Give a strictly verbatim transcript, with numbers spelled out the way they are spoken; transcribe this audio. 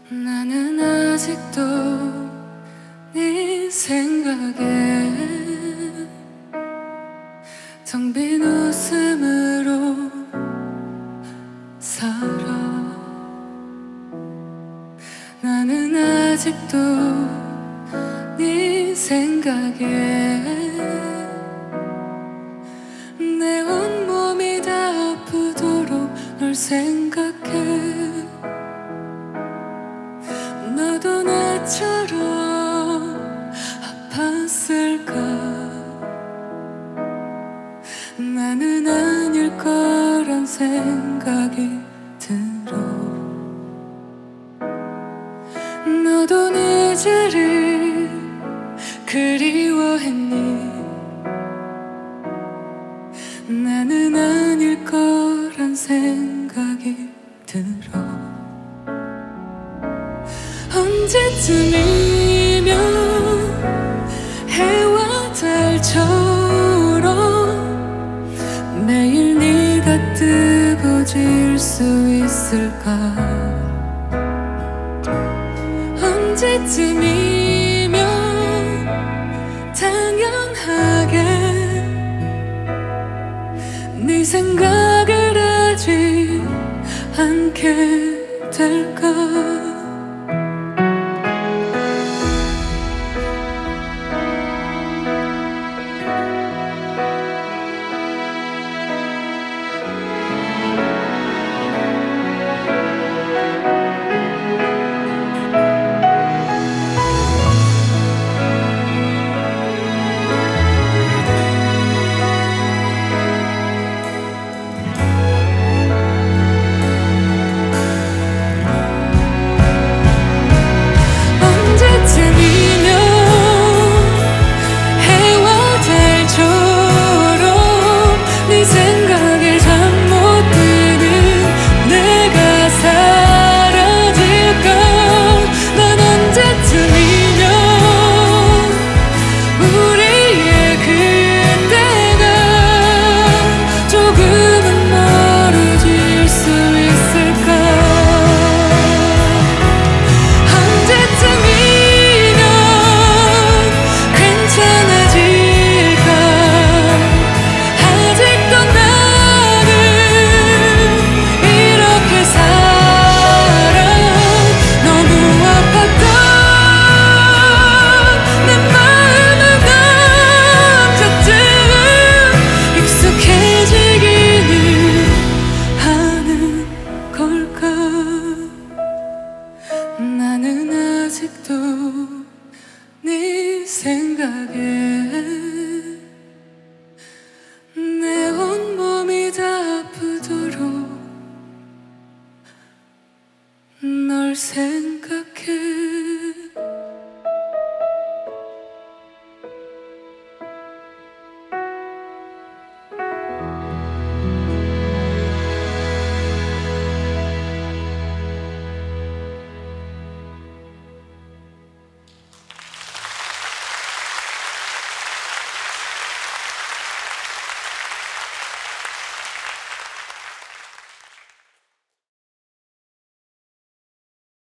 나는 아직도 네 생각에 텅 빈 웃음으로 살아. 나는 아직도 네 생각에 내 온몸이 다 아프도록 널 생각해. 너도 나처럼 아팠을까? 나는 아닐 거란 생각이 들어. 너도 늦으를 그리워했니? 나는 아닐 거란 생각이 들어. 언제쯤이면 해와 달처럼 매일 네가 뜨거워질 수 있을까? 언제쯤이면 당연하게 네 생각을 하지 않게 될까? 나는 아직도 네 생각에 내 온몸이 다 아프도록 널 생각해.